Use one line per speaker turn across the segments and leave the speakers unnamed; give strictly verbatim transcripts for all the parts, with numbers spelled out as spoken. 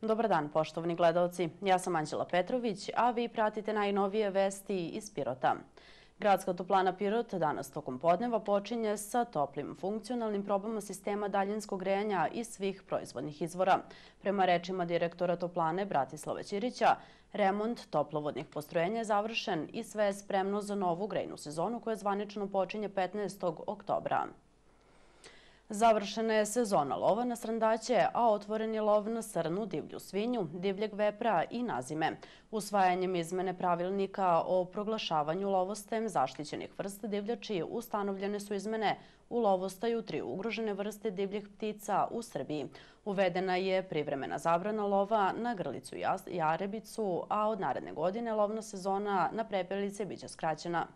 Dobar dan, poštovani gledaoci. Ja sam Anđela Petrović, a vi pratite najnovije vesti iz Pirota. Gradska toplana Pirot danas tokom podneva počinje sa toplim funkcionalnim probama sistema daljinskog grejanja iz svih proizvodnih izvora. Prema rečima direktora toplane Bratislava Ćirića, remont toplovodnih postrojenja je završen i sve je spremno za novu grejnu sezonu koja zvanično počinje petnaestog oktobra. Završena je sezona lova na srndaće, a otvoren je lov na srnu, divlju svinju, divljeg vepra i nazime. Usvajanjem izmene pravilnika o proglašavanju lovostajem zaštićenih vrsta divljači ustanovljene su izmene u lovostaju tri ugrožene vrste divljih ptica u Srbiji. Uvedena je privremena zabrana lova na grlicu i jarebicu, a od naredne godine lovna sezona na prepelice biće skraćena.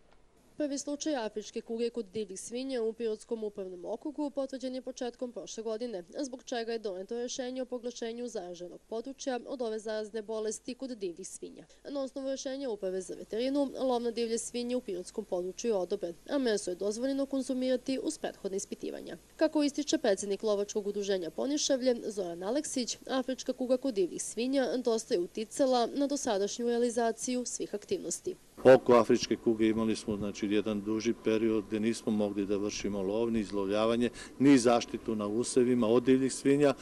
Prvi slučaj afričke kuge kod divljih svinja u Pirotskom upravnom okrugu potvrđen je početkom prošle godine, zbog čega je doneto rješenje o proglašenju zaraženog područja od ove zarazne bolesti kod divljih svinja. Na osnovu rješenja Uprave za veterinu, lov na divlje svinje u Pirotskom području je odobren, a meso je dozvoljeno konzumirati uz prethodne ispitivanja. Kako ističe predsjednik Lovačkog udruženja Ponišavlje, Zoran Aleksić, afrička kuga kod divljih svinja dosta je uticala na dosadašnju realizaciju svih aktivnosti.
Oko afričke kuge imali smo znači, jedan duži period gdje nismo mogli da vršimo lov, ni izlovljavanje, ni zaštitu na usevima od divljih svinja,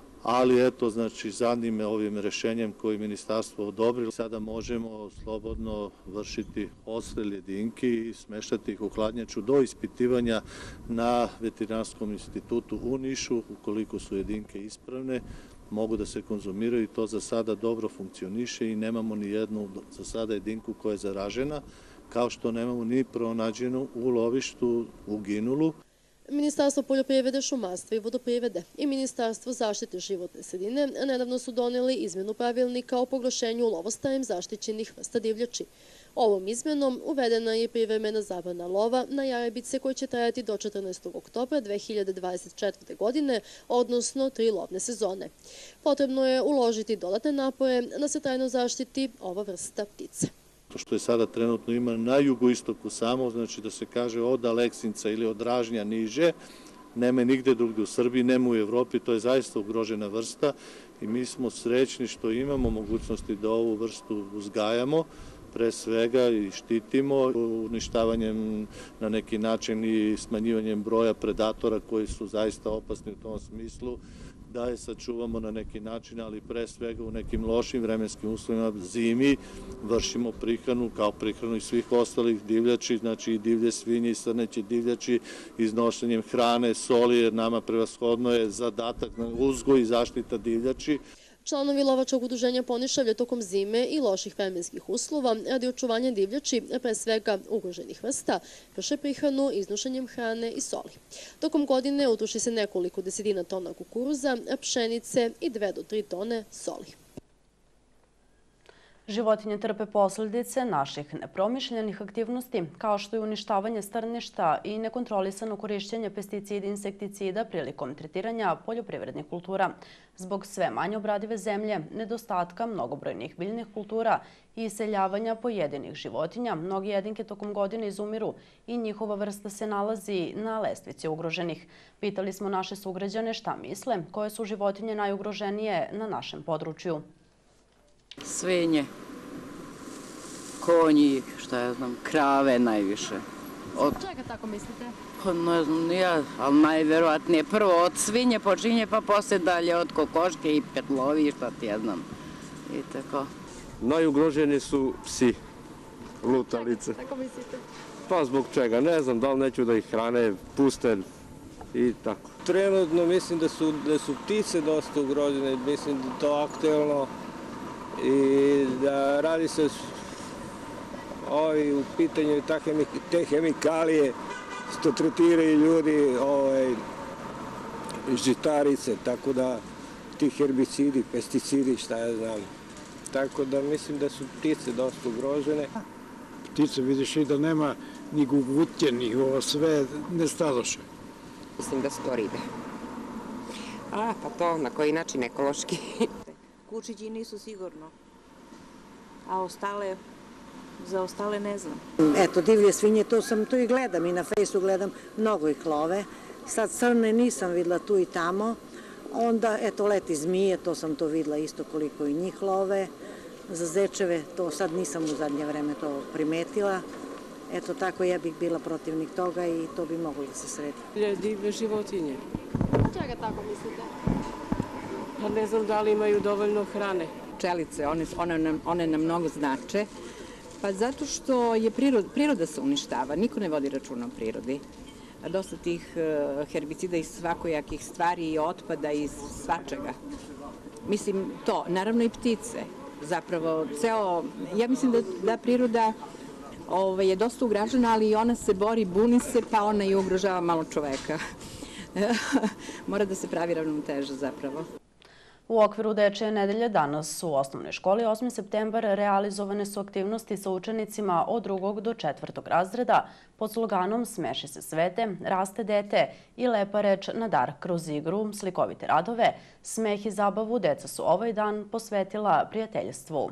ali eto, znači, zadnjim ovim rešenjem koje je ministarstvo odobrilo, sada možemo slobodno vršiti odstrel jedinki i smeštati ih u hladnjaču do ispitivanja na Veterinarskom institutu u Nišu, ukoliko su jedinke ispravne, mogu da se konzumiraju i to za sada dobro funkcioniše i nemamo ni jednu za sada jedinku koja je zaražena, kao što nemamo ni pronađenu u lovištu uginulu.
Ministarstvo poljoprivrede, šumarstva i vodoprivrede i Ministarstvo zaštite životne sredine nedavno su doneli izmjenu pravilnika o proglašenju lovostajem zaštićenih vrsta divljači. Ovom izmjenom uvedena je privremena zabrana lova na jarebice koje će trajati do četrnaestog oktobra dve hiljade dvadeset četvrte. godine, odnosno tri lovne sezone. Potrebno je uložiti dodatne napore da se trajno zaštiti ova vrsta ptice.
To što je sada trenutno ima na jugoistoku samo, znači da se kaže od Aleksinca ili od Dražnja niže, nema nigde drugdje u Srbiji, nema u Evropi, to je zaista ugrožena vrsta i mi smo srećni što imamo mogućnosti da ovu vrstu uzgajamo, pre svega i štitimo uništavanjem na neki način i smanjivanjem broja predatora koji su zaista opasni u tom smislu, da je sačuvamo na neki način, ali pre svega u nekim lošim vremenskim uslovima zimi vršimo prihranu kao prihranu i svih ostalih divljači, znači i divlje svinje i srneće divljači, iznošenjem hrane, soli, jer nama prevashodno je zadatak na uzgoj i zaštita divljači.
Članovi Lovačkog udruženja Ponišavlje tokom zime i loših vremenskih uslova radi očuvanja divljači, pre svega ugroženih vrsta, vrše prihranu iznošenjem hrane i soli. Tokom godine utroši se nekoliko desetina tona kukuruza, pšenice i dve do tri tone soli.
Životinje trpe posljedice naših nepromišljenih aktivnosti, kao što je uništavanje strništa i nekontrolisano korišćenje pesticida i insekticida prilikom tretiranja poljoprivrednih kultura. Zbog sve manje obradive zemlje, nedostatka mnogobrojnih biljnih kultura i iseljavanja pojedinih životinja, mnogi jedinke tokom godine izumiru i njihova vrsta se nalazi na lestvici ugroženih. Pitali smo naše sugrađane šta misle, koje su životinje najugroženije na našem području.
Svinje, konji, šta ja znam, krave najviše.
Od čega tako mislite?
Ne znam, ja, ali najverovatnije prvo od svinje počinje, pa posle dalje od kokoške i petlovi, šta ti ja znam. I tako.
Najugroženi su psi, lutalice.
Tako mislite?
Pa zbog čega, ne znam, da li neću da ih hrane, puste i tako.
Trenutno mislim da su, da su ptice dosta ugrožene, mislim da je to aktuelno. I da radi se ovi u pitanju te hemikalije što tretiraju ljudi žitarice, tako da ti herbicidi, pesticidi, šta ja znam. Tako da mislim da su ptice dosta ugrožene.
Ptice vidiš i da nema ni gugutje, ni ovo sve nestadoše.
Mislim da su to ribe. A, pa to na koji način ekološki.
Kučići nisu sigurno, a ostale, za ostale ne znam.
Eto, divlje svinje, to sam tu i gledam i na fejsu gledam, mnogo ih love. Sad crne nisam videla tu i tamo, Onda, eto, leti zmije, to sam to videla isto koliko i njih love. Za zečeve, to sad nisam u zadnje vreme to primetila. Eto, tako ja bih bila protivnik toga i to bi moglo da se sredi.
Divne životinje.
Čega tako mislite?
Pa ne znam da li imaju dovoljno hrane.
Pčelice, one, one, nam, one nam mnogo znače. Pa zato što je priroda, priroda se uništava, niko ne vodi računa o prirodi. Dosta tih herbicida i svakojakih stvari i otpada i svačega. Mislim to, naravno i ptice. Zapravo, ceo, ja mislim da, da priroda ovaj, je dosta ugražena, ali i ona se bori, buni se, pa ona i ugrožava malo čoveka. Mora da se pravi ravnoteža zapravo.
U okviru Dečije nedelje danas u osnovnoj školi osmi septembar realizovane su aktivnosti sa učenicima od drugog do četvrtog razreda pod sloganom Smeši se svete, raste dete i lepa reč na dar kroz igru, slikovite radove, smeh i zabavu deca su ovaj dan posvetila prijateljstvu.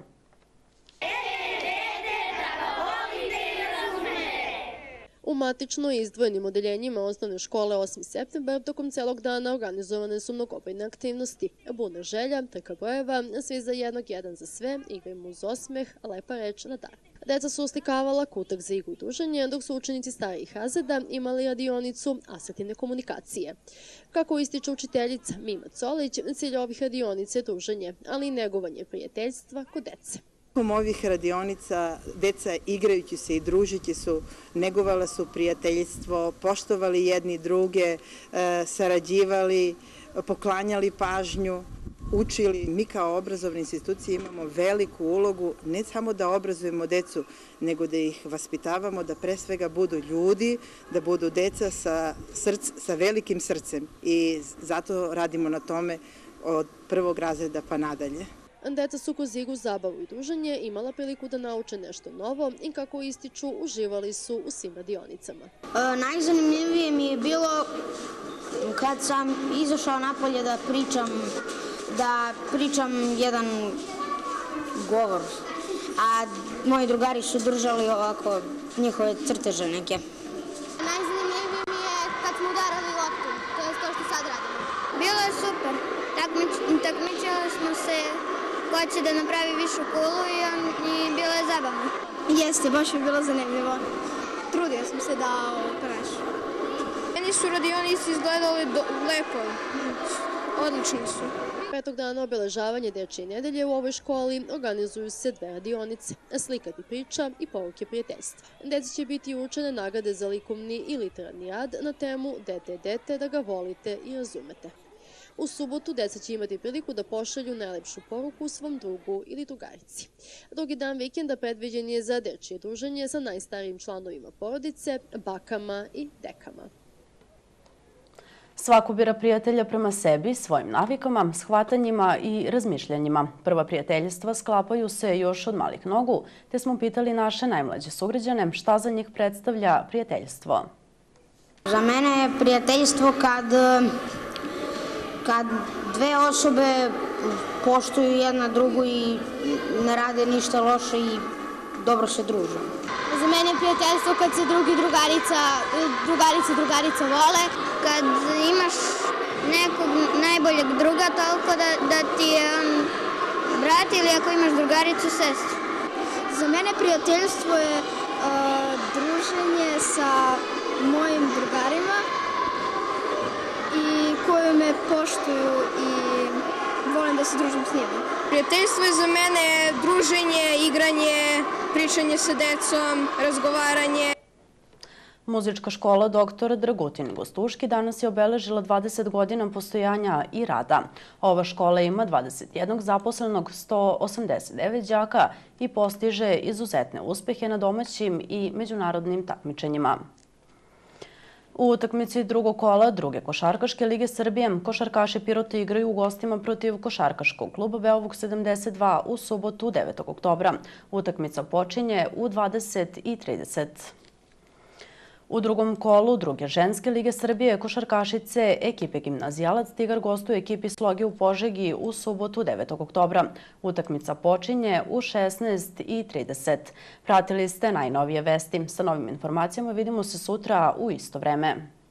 U matično izdvojenim odeljenjima osnovne škole osmi septembar tokom celog dana organizovane su mnogobrojne aktivnosti. Buna želja, trka brojeva, svi za jednog, jedan za sve, igrajmo uz osmeh, lepa reč na dar. Deca su oslikavala kutak za igru i druženje, dok su učenici starijih razreda imali radionicu asertivne komunikacije. Kako ističe učiteljica Mima Colić, cilj ovih radionica je druženje, ali i negovanje prijateljstva kod dece.
Tokom ovih radionica deca igrajući se i družeći su, negovala su prijateljstvo, poštovali jedni druge, sarađivali, poklanjali pažnju, učili. Mi kao obrazovne institucije imamo veliku ulogu ne samo da obrazujemo decu, nego da ih vaspitavamo, da pre svega budu ljudi, da budu deca sa, src, sa velikim srcem i zato radimo na tome od prvog razreda pa nadalje.
Deca su kroz igru, zabavu i druženje imala priliku da nauče nešto novo i kako ističu, uživali su u svim radionicama.
E, najzanimljivije mi je bilo kad sam izašao napolje da pričam, da pričam jedan govor, a moji drugari su držali ovako njihove crteže neke.
Najzanimljivije mi je kad smo udarali loptu, to je to što sad radimo. Bilo je super, takmičili smo se ko će da napravi višu kulu i, on, i bilo je zabavno.
Jeste, baš je bilo zanimljivo. Trudio sam se da prešu.
Meni su radionici izgledali do, lepo, odlični su.
Petog dana obeležavanje Dečije nedelje u ovoj školi organizuju se dve radionice, slikati priča i poruke prijateljstva. Deci će biti uručene nagrade za likovni i literarni rad na temu Dete, dete, da ga volite i razumete. U subotu deca će imati priliku da pošalju najlepšu poruku svom drugu ili drugarici. Drugi dan vikenda predviđen je za dečije druženje sa najstarijim članovima porodice, bakama i dekama.
Svako bira prijatelja prema sebi, svojim navikama, shvatanjima i razmišljanjima. Prva prijateljstva sklapaju se još od malih nogu, te smo pitali naše najmlađe sugrađane šta za njih predstavlja prijateljstvo.
Za mene je prijateljstvo kad... kad dve osobe poštuju jedna drugu i ne rade ništa loše i dobro se druže.
Za mene je prijateljstvo kad se drugi drugarica, drugarica drugarica vole. Kad imaš nekog najboljeg druga toliko da, da ti je on brat ili ako imaš drugaricu, sestru.
Za mene prijateljstvo je uh, druženje sa mojim drugarima i koji me poštuju i volim da se družim s njima.
Prijateljstvo je za mene druženje, igranje, pričanje sa decom, razgovaranje.
Muzička škola doktor Dragutin Gostuški danas je obeležila dvadeset godina postojanja i rada. Ova škola ima dvadeset jednog zaposlenog, sto osamdeset devet đaka i postiže izuzetne uspehe na domaćim i međunarodnim takmičenjima. U utakmici drugog kola druge košarkaške lige Srbije košarkaši Pirota igraju u gostima protiv košarkaškog kluba Beovuk sedamdeset dva u subotu devetog oktobra. Utakmica počinje u dvadeset i trideset. U drugom kolu druge ženske lige Srbije košarkašice ekipe Gimnazijalac Tigar gostuje ekipi Sloge u Požegi u subotu devetog oktobra. Utakmica počinje u šesnaest i trideset. Pratili ste najnovije vesti. Sa novim informacijama vidimo se sutra u isto vreme.